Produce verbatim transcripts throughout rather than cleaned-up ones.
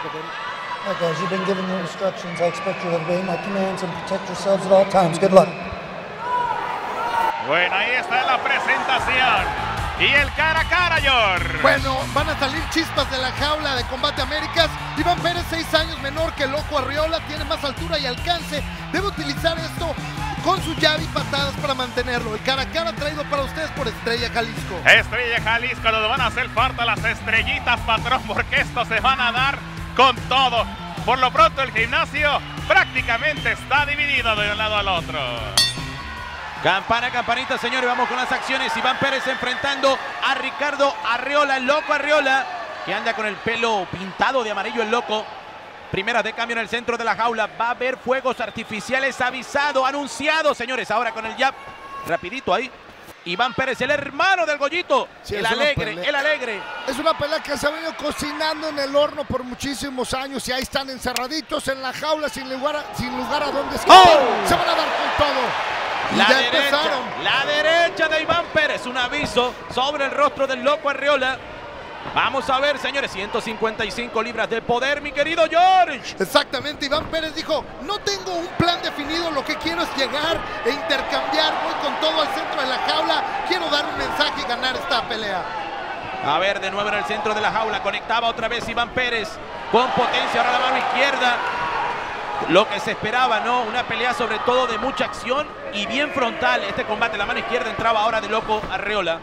Right, guys, you've been given your instructions. I expect you to obey my commands and protect yourselves at all times. Good luck. Bueno, ahí está la presentación. Y el cara a cara, George. Bueno, van a salir chispas de la jaula de Combate Américas. Iván Pérez, seis años menor que el Loco Arriola, tiene más altura y alcance. Debe utilizar esto con su llave y patadas para mantenerlo. El cara a cara traído para ustedes por Estrella Jalisco. Estrella Jalisco, nos van a hacer falta las estrellitas, patrón, porque estos se van a dar con todo. Por lo pronto el gimnasio prácticamente está dividido de un lado al otro. Campana, campanita, señores, vamos con las acciones. Iván Pérez enfrentando a Ricardo Arriola, el Loco Arriola, que anda con el pelo pintado de amarillo, el Loco. Primera de cambio en el centro de la jaula. Va a haber fuegos artificiales, avisado, anunciado, señores. Ahora con el jab, rapidito ahí. Iván Pérez, el hermano del Goyito, sí, el alegre, el alegre. Es una pelea que se ha venido cocinando en el horno por muchísimos años y ahí están encerraditos en la jaula sin lugar a, sin lugar a donde escapar. ¡Oh! Se van a dar con todo. Y la ya derecha, empezaron. La derecha de Iván Pérez, un aviso sobre el rostro del Loco Arriola. Vamos a ver, señores, ciento cincuenta y cinco libras de poder, mi querido George. Exactamente, Iván Pérez dijo, no tengo un plan definido, lo que quiero es llegar e intercambiar, voy con todo al centro de la jaula, quiero dar un mensaje y ganar esta pelea. A ver, de nuevo en el centro de la jaula, conectaba otra vez Iván Pérez con potencia, ahora la mano izquierda. Lo que se esperaba, ¿no? Una pelea sobre todo de mucha acción y bien frontal. Este combate, la mano izquierda entraba ahora de Loco Arriola.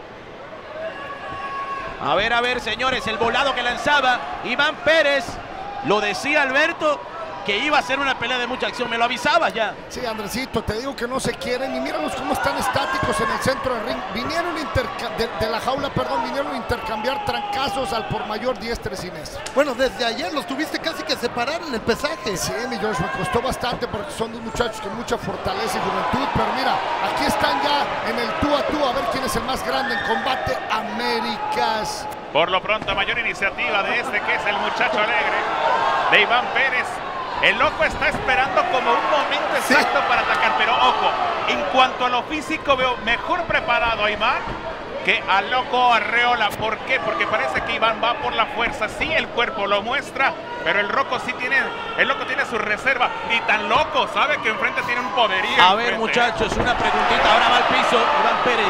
A ver, a ver, señores, el volado que lanzaba Iván Pérez. Lo decía Alberto, que iba a ser una pelea de mucha acción. Me lo avisabas ya. Sí, Andresito, te digo que no se quieren. Y míralos cómo están estáticos en el centro del ring. Vinieron de, de la jaula, perdón, vinieron a intercambiar trancazos al por mayor diestra y siniestra. Bueno, desde ayer los tuviste casi que separar en el pesaje. Sí, mi George, me costó bastante porque son dos muchachos con mucha fortaleza y juventud. Pero mira, aquí están ya en el tú a tú a ver quién es el más grande en Combate Américas. Por lo pronto, mayor iniciativa de este que es el muchacho alegre de Iván Pérez. El Loco está esperando como un momento exacto sí. para atacar, pero ojo, en cuanto a lo físico veo mejor preparado a Iván que al Loco Arriola. ¿Por qué? Porque parece que Iván va por la fuerza, sí, el cuerpo lo muestra, pero el Loco sí tiene, el Loco tiene su reserva, y tan loco, sabe que enfrente tiene un poderío. A ver, muchachos, una preguntita, ahora va al piso Iván Pérez.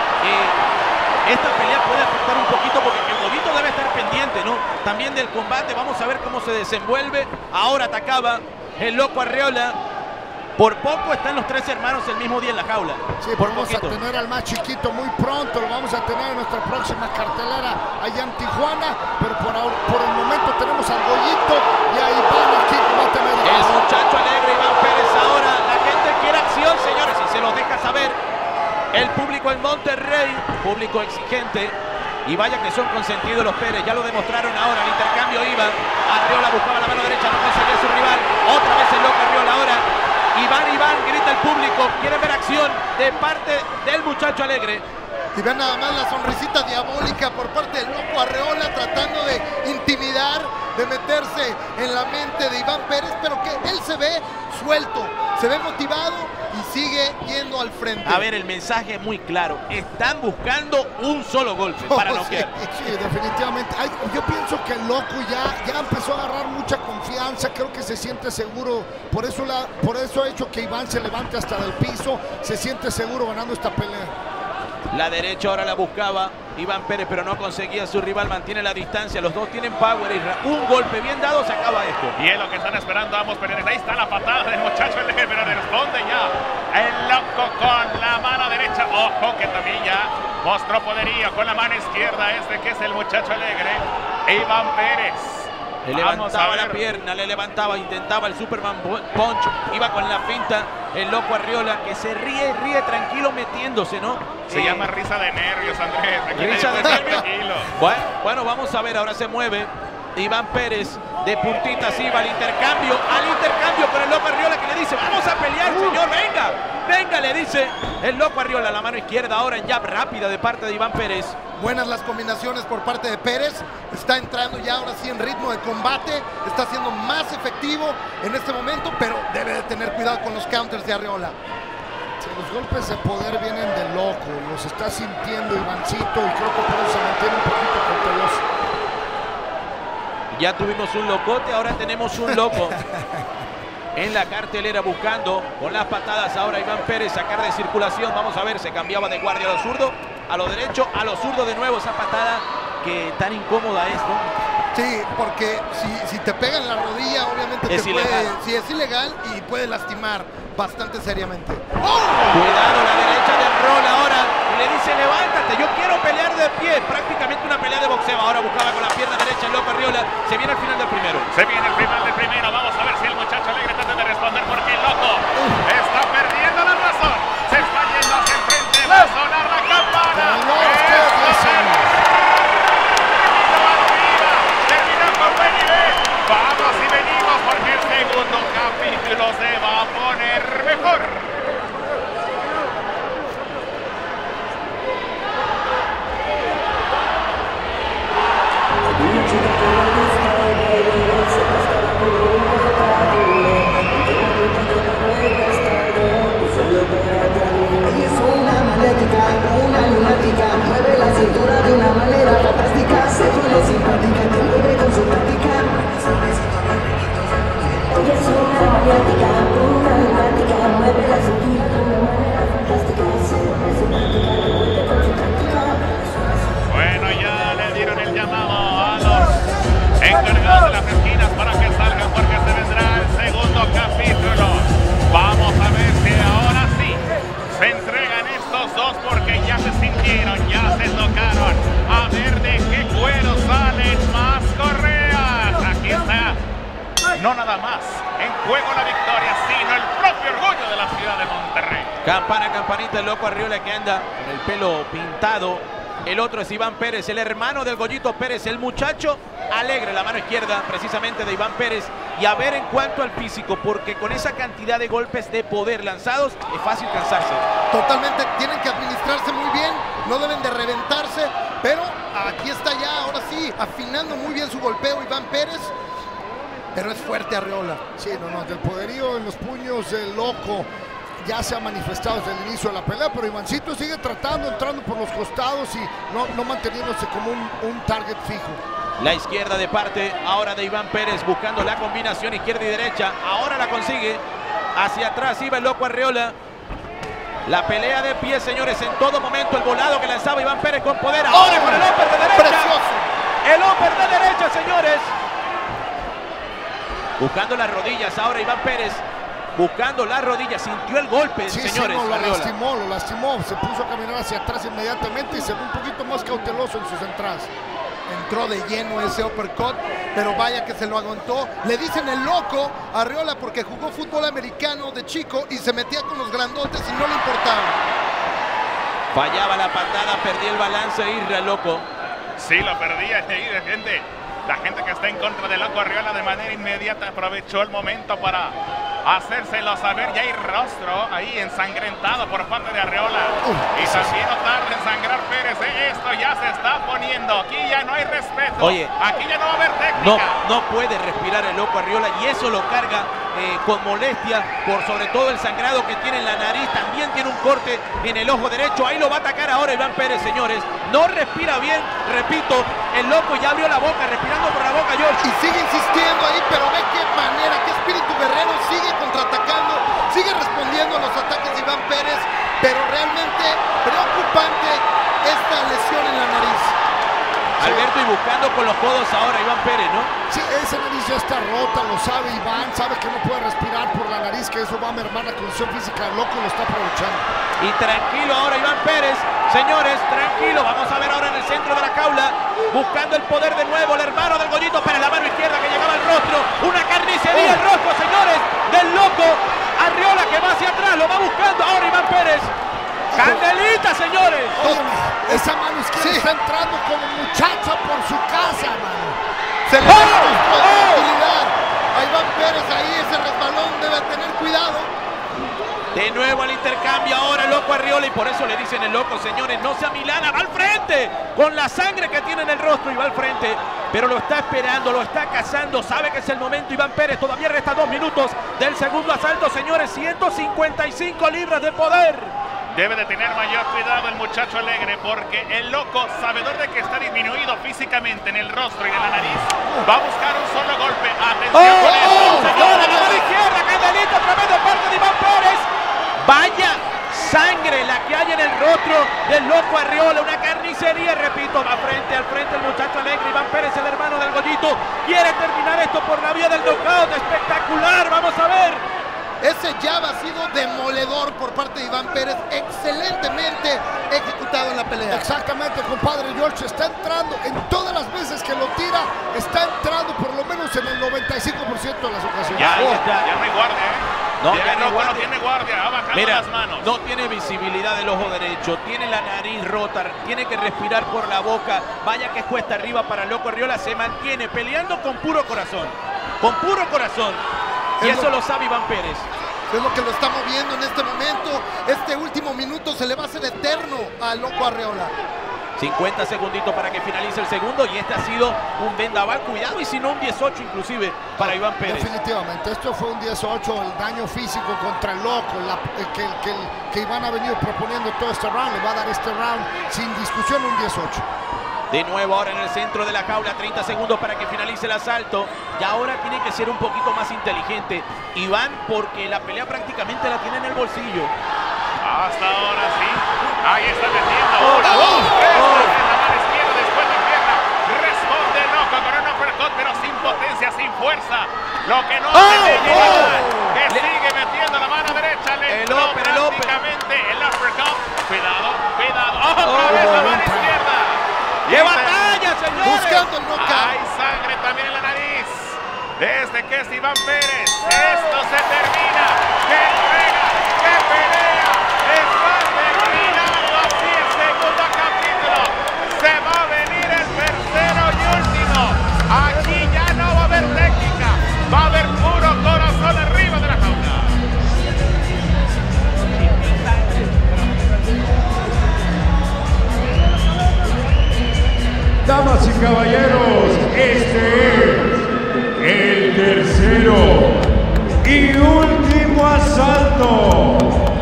Eh, esta pelea puede afectar un poquito porque el Goyito debe estar pendiente, ¿no? También del combate, vamos a ver cómo se desenvuelve. Ahora atacaba el Loco Arriola. Por poco están los tres hermanos el mismo día en la jaula. Sí, por vamos poquito. a tener al más chiquito muy pronto, lo vamos a tener en nuestra próxima cartelera allá en Tijuana, pero por, ahora, por el momento tenemos al Goyito y a Iván aquí en Combate Américas. El muchacho alegre Iván Pérez ahora, la gente quiere acción, señores, y se los deja saber. El público en Monterrey, público exigente, y vaya que son consentidos los Pérez, ya lo demostraron ahora, el intercambio iba, Arriola buscaba la mano derecha, no conseguía su rival, otra vez el Loco Arriola ahora, Iván, Iván, grita el público, quiere ver acción de parte del muchacho alegre. Y vean nada más la sonrisita diabólica por parte del Loco Arriola, tratando de intimidar, de meterse en la mente de Iván Pérez, pero que él se ve suelto, se ve motivado y sigue yendo al frente. A ver, el mensaje es muy claro, están buscando un solo golpe oh, para noquear. Sí, sí, definitivamente. Ay, yo pienso que el Loco ya, ya empezó a agarrar mucha confianza, creo que se siente seguro, por eso, la, por eso ha hecho que Iván se levante hasta del piso, se siente seguro ganando esta pelea. La derecha ahora la buscaba Iván Pérez, pero no conseguía su rival, mantiene la distancia, los dos tienen power y un golpe bien dado se acaba esto. Y es lo que están esperando ambos peleadores. Ahí está la patada del muchacho alegre, pero responde ya el Loco con la mano derecha. Ojo que también ya mostró poderío con la mano izquierda este que es el muchacho alegre, Iván Pérez. Le levantaba la pierna, le levantaba, intentaba el Superman Punch, iba con la finta el Loco Arriola, que se ríe, ríe tranquilo metiéndose, ¿no? Se eh, llama risa de nervios, Andrés. Aquí risa de nervios. Bueno, bueno, vamos a ver, ahora se mueve Iván Pérez de puntitas, iba al intercambio, al intercambio con el Loco Arriola, que le dice, vamos a pelear, señor, venga, venga, le dice el Loco Arriola, la mano izquierda ahora en jab rápida de parte de Iván Pérez. Buenas las combinaciones por parte de Pérez, está entrando ya ahora sí en ritmo de combate, está siendo más efectivo en este momento, pero debe de tener cuidado con los counters de Arriola. Sí, los golpes de poder vienen de Loco, los está sintiendo Ivancito y creo que por eso se mantiene un poquito cauteloso. Ya tuvimos un locote, ahora tenemos un loco en la cartelera buscando con las patadas ahora Iván Pérez sacar de circulación. Vamos a ver, se cambiaba de guardia a lo zurdo, a lo derecho, a lo zurdo de nuevo. Esa patada que tan incómoda es, ¿no? Sí, porque si, si te pega en la rodilla, obviamente es te ilegal. puede, sí, es ilegal y puede lastimar bastante seriamente. ¡Oh! Cuidado, la derecha del rol ahora. Y le dice, levántate, yo quiero pelear de pie. Prácticamente una pelea de boxeo. Ahora buscaba con la pierna derecha el loco Arriola. Se viene al final del primero. Se viene el final del primero. Vamos a ver si el muchacho alegre trata de responder porque el loco está perdiendo la razón. Se está yendo hacia el frente. Va a sonar la campana. Terminó con buen nivel. Vamos y venimos porque el segundo capítulo se va a poner mejor. Ella es una magnética, una lunática, mueve la cintura de una manera fantástica, se pone simpática, te mueve con su táctica. Ella es una magnética, una lunática, mueve la cintura de una manera fantástica, se pone simpática, te mueve con su táctica. Bueno, ya le dieron el llamado a los encargados de las esquinas para que salgan porque se vendrá el segundo capítulo. Vamos a ver si ahora sí se entregan estos dos porque ya se sintieron, ya se tocaron. A ver de qué cuero salen más correas. Aquí está, no nada más en juego la victoria, sino el propio orgullo de la ciudad de Monterrey. Campana, campanita, el loco Arriola que anda con el pelo pintado. El otro es Iván Pérez, el hermano del Goyito Pérez, el muchacho alegre, la mano izquierda precisamente de Iván Pérez. Y a ver en cuanto al físico, porque con esa cantidad de golpes de poder lanzados es fácil cansarse. Totalmente, tienen que administrarse muy bien, no deben de reventarse, pero aquí está ya, ahora sí, afinando muy bien su golpeo Iván Pérez, pero es fuerte Arriola. Sí, no, no, del poderío en los puños del loco ya se ha manifestado desde el inicio de la pelea, pero Ivancito sigue tratando, entrando por los costados y no, no manteniéndose como un, un target fijo. La izquierda de parte ahora de Iván Pérez buscando la combinación izquierda y derecha. Ahora la consigue. Hacia atrás iba el loco Arriola. La pelea de pie, señores, en todo momento el volado que lanzaba Iván Pérez con poder. Ahora con el upper de derecha. ¡Precioso! El upper de derecha, señores. Buscando las rodillas ahora Iván Pérez. Buscando las rodillas, sintió el golpe, Sí, señores. sí, no, lo Arriola. lastimó, lo lastimó, se puso a caminar hacia atrás inmediatamente y se ve un poquito más cauteloso en sus entradas. Entró de lleno ese uppercut, pero vaya que se lo aguantó. Le dicen el loco a Arriola porque jugó fútbol americano de chico y se metía con los grandotes y no le importaba. Fallaba la patada, perdía el balance, Irra, loco. Sí, lo perdía ahí de gente. La gente que está en contra del loco Arriola de manera inmediata aprovechó el momento para hacérselo saber. Ya hay rostro ahí ensangrentado por parte de Arriola. Uh, y también no tarda en sangrar Pérez. ¿eh? Esto ya se está poniendo. Aquí ya no hay respeto. Oye, aquí ya no va a haber técnica. No, no puede respirar el loco Arriola y eso lo carga eh, con molestia por sobre todo el sangrado que tiene en la nariz. También tiene un corte en el ojo derecho. Ahí lo va a atacar ahora Iván Pérez, señores. No respira bien, repito. El loco ya abrió la boca, respirando por la boca, George. Y sigue insistiendo ahí, pero ve qué manera, qué espíritu guerrero, sigue contraatacando, sigue respondiendo a los ataques de Iván Pérez, pero realmente preocupante esta lesión en la nariz. Alberto, y buscando con los codos ahora Iván Pérez, ¿no? Sí, esa nariz ya está rota, lo sabe Iván, sabe que no puede respirar por la nariz, que eso va a mermar la condición física del loco y lo está aprovechando. Y tranquilo ahora Iván Pérez, señores, tranquilo. Vamos a ver ahora en el centro de la jaula, buscando el poder de nuevo, el hermano del Goyito Pérez, la mano izquierda que llegaba al rostro, una carnicería el rostro, señores, del loco Arriola que va hacia atrás, lo va buscando ahora Iván Pérez. ¡Candelita, señores! Oye, esa mano izquierda sí. está entrando como muchacha por su casa, mano. Se le da ¡Oh! tranquilidad a Iván Pérez ahí, ese resbalón debe tener cuidado. De nuevo al intercambio ahora el loco Arriola y por eso le dicen el loco, señores, no sea Milana, va al frente con la sangre que tiene en el rostro y va al frente, pero lo está esperando, lo está cazando, sabe que es el momento Iván Pérez, todavía resta dos minutos del segundo asalto, señores, ciento cincuenta y cinco libras de poder Debe de tener mayor cuidado el muchacho Alegre, porque el loco, sabedor de que está disminuido físicamente en el rostro y en la nariz, va a buscar un solo golpe. Atención ¡Oh, con esto. oh, señora, la mano izquierda, Candelita, tremendo parte de Iván Pérez! Vaya sangre la que hay en el rostro del loco Arriola, una carnicería, repito, va frente al frente el muchacho Alegre. Iván Pérez, el hermano del Goyito, quiere terminar esto por la vía del knockout. Espectacular, vamos a ver. Ese jab ha sido demoledor por parte de Iván Pérez, excelentemente ejecutado en la pelea. Exactamente, compadre George, está entrando en todas las veces que lo tira, está entrando por lo menos en el noventa y cinco por ciento de las ocasiones. Ya, Ahí ya, está. ya no hay guardia, ¿eh? No, ya ya el no hay loco no guardia. tiene guardia, ha bajado Mira, las manos. no tiene visibilidad del ojo derecho, tiene la nariz rota, tiene que respirar por la boca. Vaya que es cuesta arriba para el loco Arriola, se mantiene peleando con puro corazón, con puro corazón. Y Es eso lo- lo sabe Iván Pérez. Es lo que lo estamos viendo en este momento. Este último minuto se le va a hacer eterno al loco Arriola. cincuenta segunditos para que finalice el segundo y este ha sido un vendaval, cuidado, y si no un dieciocho inclusive para Iván Pérez. Definitivamente, esto fue un dieciocho, el daño físico contra el loco, la, el que, el que, el que Iván ha venido proponiendo todo este round, le va a dar este round sin discusión un dieciocho. De nuevo ahora en el centro de la jaula, treinta segundos para que finalice el asalto. Y ahora tiene que ser un poquito más inteligente Iván, porque la pelea prácticamente la tiene en el bolsillo. Hasta ahora sí. Ahí está metiendo. Oh, Una, oh, dos, tres. oh. En la mano izquierda, después de pierna. Responde loco con un uppercut, pero sin potencia, sin fuerza. Lo que no Oh, hace de oh. Iván, que Le- sigue metiendo la mano derecha. Le El entró upper, el upper. prácticamente el uppercut. Cuidado, cuidado. Otra Oh, vez la buen mano try. izquierda. ¡Qué batalla, señores! Buscando el knockout. Hay sangre también en la nariz. Desde que es Iván Pérez. Esto se termina. ¡Qué entrega! ¡Qué pelea! Está terminando así el segundo capítulo. Se va a venir el tercero y último. Aquí ya no va a haber técnica. Va a haber puro corazón arriba de la jaula. Damas y caballeros, este es el tercero y último asalto.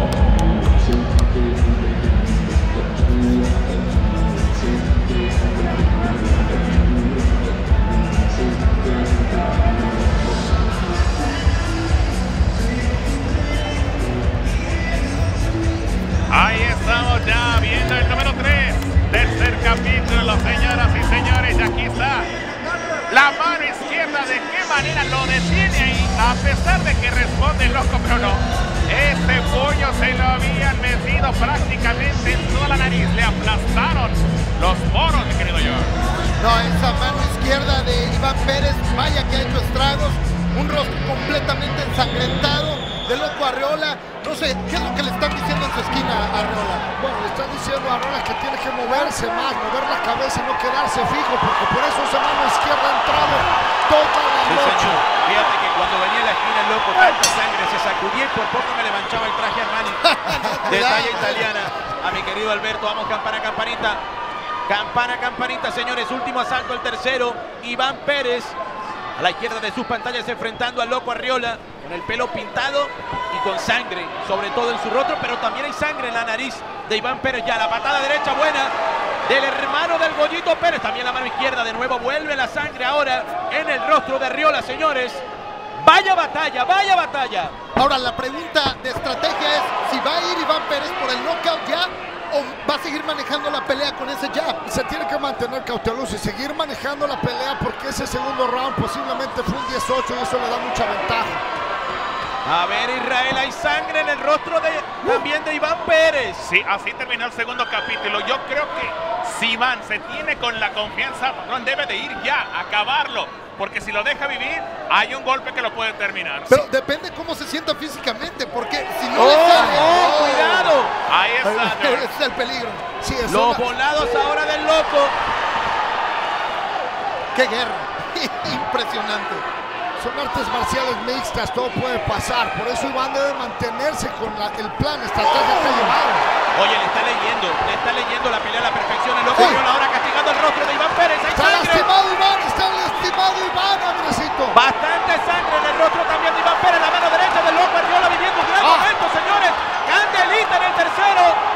Ahí estamos ya viendo el número tres. Tercer capítulo, señoras y señores. Y aquí está la mano izquierda. De qué manera lo detiene ahí. A pesar de que responde loco, pero no. Ese puño se lo habían metido prácticamente en toda la nariz. Le aplastaron los poros, mi querido George. No, esa mano izquierda de Iván Pérez, vaya que ha hecho estragos. Un rostro completamente ensangrentado de loco Arriola. No sé, ¿qué es lo que le están diciendo en su esquina a Arriola? Bueno, le están diciendo a Arriola que tiene que moverse más, mover la cabeza y no quedarse fijo, porque por eso esa mano izquierda ha entrado toda la Sí, noche. señor. Fíjate que cuando venía en la esquina el loco, tanta sangre, se sacudía y por poco me le manchaba el traje Armani de talla italiana. A mi querido Alberto, vamos campana, campanita. Campana, campanita, señores. Último asalto, el tercero. Iván Pérez a la izquierda de sus pantallas enfrentando al loco Arriola con el pelo pintado y con sangre, sobre todo en su rostro, pero también hay sangre en la nariz de Iván Pérez. Ya la patada derecha buena del hermano del Goyito Pérez, también la mano izquierda, de nuevo vuelve la sangre ahora en el rostro de Arriola, señores. Vaya batalla, vaya batalla. Ahora, la pregunta de estrategia es si va a ir Iván Pérez por el knockout ya o va a seguir manejando la pelea con ese jab. Se tiene que mantener cauteloso y seguir manejando la pelea, porque ese segundo round posiblemente fue un dieciocho y eso le da mucha ventaja. A ver, Israel, hay sangre en el rostro de también de Iván Pérez. Sí, así terminó el segundo capítulo. Yo creo que si Iván se tiene con la confianza, patrón, debe de ir ya, a acabarlo. Porque si lo deja vivir, hay un golpe que lo puede terminar. Pero depende cómo se sienta físicamente, porque si no ¡Oh, le sale... oh, cuidado! Ahí está, Ese George. es el peligro. Sí, es Los una- volados ahora del loco. ¡Qué guerra! Impresionante. son artes marciales mixtas, todo puede pasar. Por eso Iván debe mantenerse con la- el plan, estrategia que ha llevado. Oye, le está leyendo, le está leyendo la pelea a la perfección. El loco Sí. Arriola ahora castigando el rostro de Iván Pérez. ¡Hay Está sangre! lastimado Iván, está lastimado Iván, Andresito. Bastante sangre en el rostro también de Iván Pérez. La mano derecha del loco Arriola viviendo un gran Ah. momento, señores. Candelita en el tercero.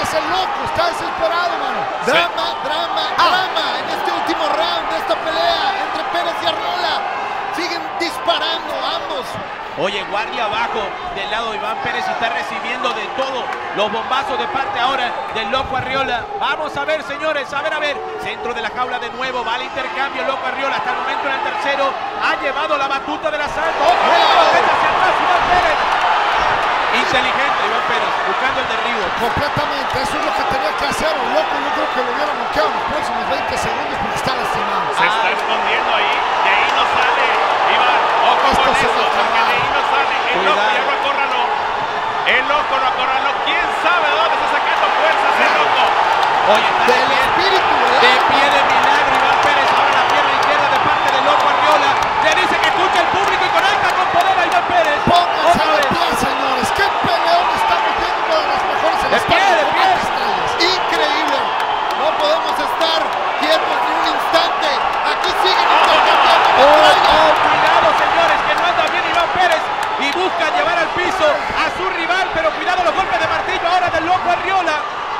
es el loco, está desesperado, mano. Drama, drama, Ah. drama en este último round de esta pelea entre Pérez y Arriola. Siguen disparando ambos. Oye, guardia abajo del lado de Iván Pérez y está recibiendo de todo los bombazos de parte ahora del loco Arriola. Vamos a ver, señores, a ver, a ver. Centro de la jaula de nuevo, va al intercambio el loco Arriola. Hasta el momento en el tercero ha llevado la batuta del asalto. Otra vez la derecha hacia atrás, Iván Pérez. Inteligente Iván Pérez, buscando el derribo. Completamente, eso es lo que tenía que hacer. El loco yo creo que lo hubiera bloqueado en los próximos veinte segundos porque está lastimado. Se está escondiendo ahí, de ahí no sale. Iván, ojo Esto con se eso, va a porque de acabar. ahí no sale. El loco ya lo acorraló. El loco lo acorraló. ¿Quién sabe de dónde está sacando fuerzas el loco? Oye, está de Del pie, espíritu, de ¿verdad? pie de milagro Iván Pérez. Ahora la pierna izquierda de parte del loco Arriola. Le dice que escucha el público y conecta con poder a Iván Pérez. Pónganse Otra de vez. pie, señores. ¿Qué peleón estamos viendo? Uno de los mejores en De la pie, historia de de pie. Combate Estrellas. Increíble. No podemos estar quietos ni un instante. Aquí siguen intercambiando Oh, metralla. oh, cuidado, señores, que no anda bien Iván Pérez y busca llevar al piso a su rival, pero cuidado los golpes de martillo ahora del loco Arriola.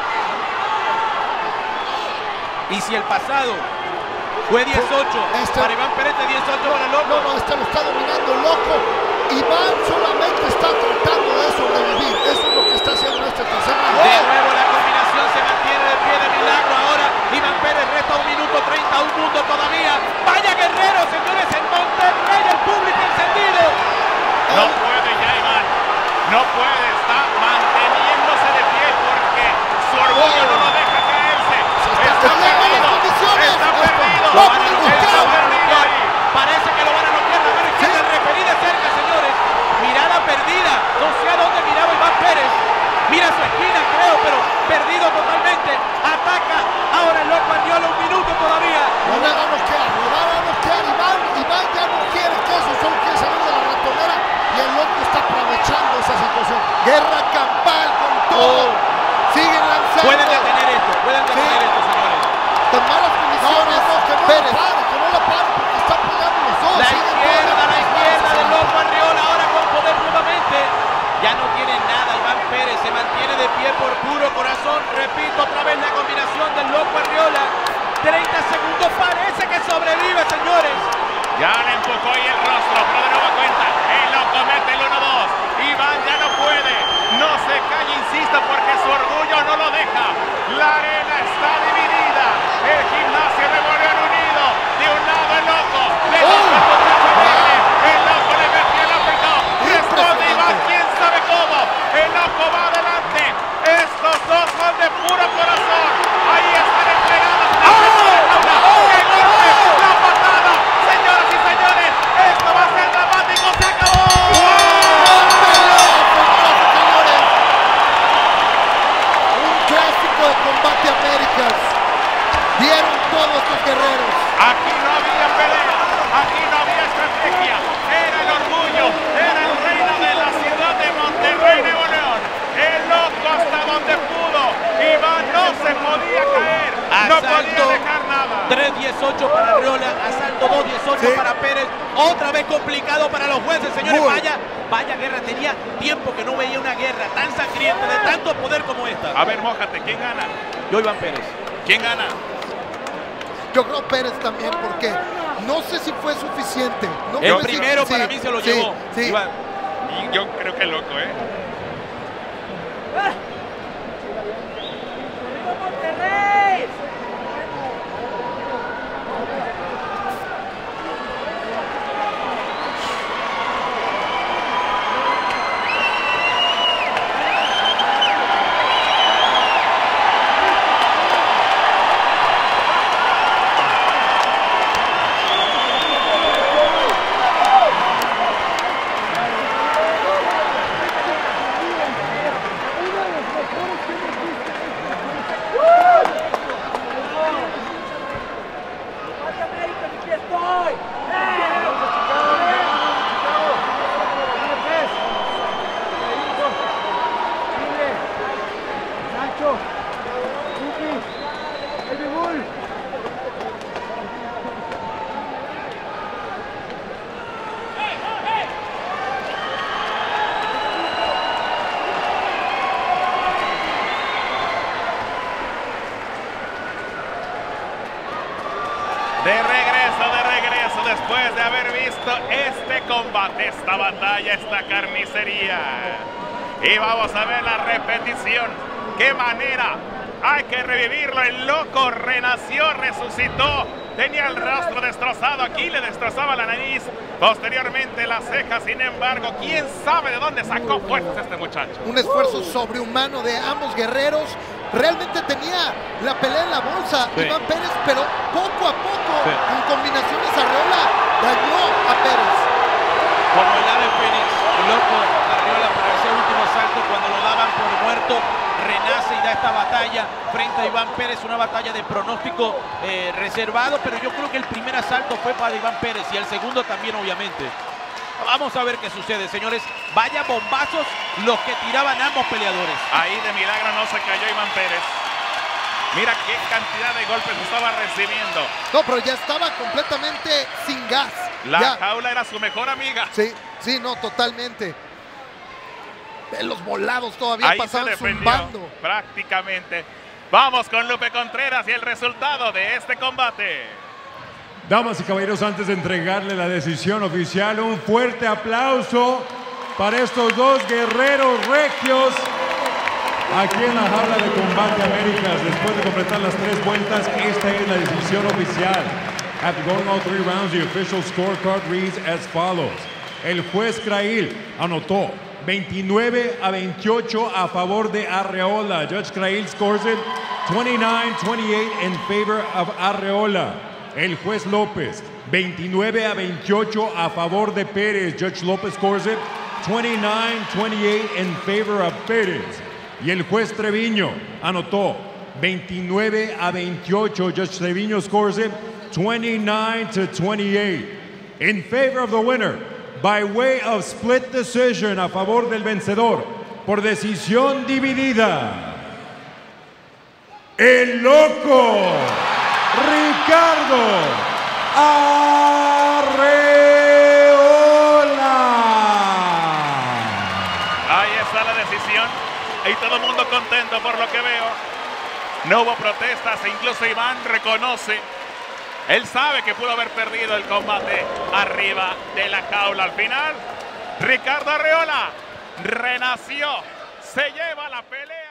Y si el pasado fue diez ocho Este- para Iván Pérez, de diez ocho para el loco. No, no, este lo está dominando el loco. Iván solamente está tratando de sobrevivir. Eso es lo que está haciendo en este tercer round. De nuevo la combinación se mantiene de pie de milagro ahora. Iván Pérez resta un minuto treinta, un mundo todavía. Vaya guerrero, señores, en Monterrey, el público encendido. No puede ya, Iván. No puede. Está manteniéndose de pie porque su orgullo no lo deja caerse. Está cambiando las perdido. condiciones. Está perdido. Lo van a noquear, Está lo van a perdido noquear. ahí. Parece que lo van a noquear. La mano izquierda, el referí de cerca, señores. Mirada perdida. No sé a dónde miraba Iván Pérez. Mira su esquina, creo, pero perdido totalmente. Ataca ahora el loco Arriola, un minuto todavía. Lo van a noquear, lo van a noquear. Iván, Iván ya no quiere que eso, solo quiere salir de la ratonera y el loco está aprovechando esa situación. Guerra campal con todo. Oh. Siguen lanzando. Pueden detener esto, pueden detener Sí. esto, señores. Con malas No, no, condiciones. no, que no Pérez. lo pare, que no lo pare porque está peleando los dos. La Siguen izquierda, todas la las izquierda balas, del señores. loco Arriola, ahora con poder nuevamente. Ya no tiene nada Iván Pérez, se mantiene de pie por puro corazón. Repito otra vez la combinación del loco Arriola. treinta segundos, parece que sobrevive, señores. Ya le empujó ahí el rostro, pero de nueva cuenta. El loco mete el uno dos. Iván ya no puede. No se calle, insista, porque su orgullo no lo deja. La arena está dividida. El gimnasio de León unido. De un lado el loco. Le toca el muchacho alegre. El loco le metió el uppercut. Responde Iván, quién sabe cómo. El loco va adelante. Estos dos son de puro corazón. Ahí están entregados. ¡Oh! ¡Qué golpe! ¡La patada! Señoras y señores, esto va a ser dramático. ¡Se acabó! Un clásico de Combate Américas. Dieron todos estos guerreros. Aquí no había pelea, aquí no había estrategia, era el orgullo, era el reino de la ciudad de Monterrey, Nuevo León. El loco hasta donde pudo, Iván no se podía caer, no podía dejar nada. tres dieciocho para Arriola, asalto dos dieciocho Sí. para Pérez. Otra vez complicado para los jueces, señores. Muy. Vaya, vaya guerra. Tenía tiempo que no veía una guerra tan sangrienta, de tanto poder como esta. A ver, mójate, ¿quién gana? Yo, Iván Pérez. ¿Quién gana? Yo creo Pérez también porque no sé si fue suficiente. No El fue si- primero sí, para mí se lo sí, llevó. sí. Iván. Y yo creo que loco, ¿eh? De regreso, de regreso, después de haber visto este combate, esta batalla, esta carnicería. Y vamos a ver la repetición. ¡Qué manera! Hay que revivirlo. El loco renació, resucitó. Tenía el rostro destrozado. Aquí le destrozaba la nariz. Posteriormente las cejas. Sin embargo, quién sabe de dónde sacó fuerzas este muchacho. Un esfuerzo sobrehumano de ambos guerreros. Realmente tenía la pelea en la bolsa, sí, Iván Pérez, pero poco a poco, sí, en combinaciones Arreola dañó a Pérez. Como el ave fénix, el loco Arreola para ese último asalto, cuando lo daban por muerto, renace y da esta batalla frente a Iván Pérez, una batalla de pronóstico eh, reservado, pero yo creo que el primer asalto fue para Iván Pérez y el segundo también, obviamente. Vamos a ver qué sucede, señores. Vaya bombazos los que tiraban ambos peleadores. Ahí de milagro no se cayó Iván Pérez. Mira qué cantidad de golpes estaba recibiendo. No, pero ya estaba completamente sin gas. La ya. jaula era su mejor amiga. Sí, sí, no, totalmente. Los volados todavía ahí pasaban se defendió, zumbando. Prácticamente. Vamos con Lupe Contreras y el resultado de este combate. Damas y caballeros, antes de entregarle la decisión oficial, un fuerte aplauso para estos dos guerreros regios aquí en la jaula de Combate Américas. Después de completar las tres vueltas, esta es la decisión oficial. After going all three rounds, the official scorecard reads as follows. El juez Crail anotó veintinueve a veintiocho a favor de Arreola. Judge Crail scores it twenty-nine twenty-eight in favor of Arreola. El juez López, veintinueve a veintiocho a favor de Pérez. Judge López scores it twenty-nine twenty-eight in favor of Pérez. Y el juez Treviño anotó veintinueve a veintiocho. Judge Treviño scores it twenty-nine to twenty-eight in favor of the winner by way of split decision, a favor del vencedor por decisión dividida. El loco Ricardo Arreola. Ahí está la decisión y todo el mundo contento por lo que veo. No hubo protestas e incluso Iván reconoce. Él sabe que pudo haber perdido el combate arriba de la jaula. Al final, Ricardo Arreola renació, se lleva la pelea.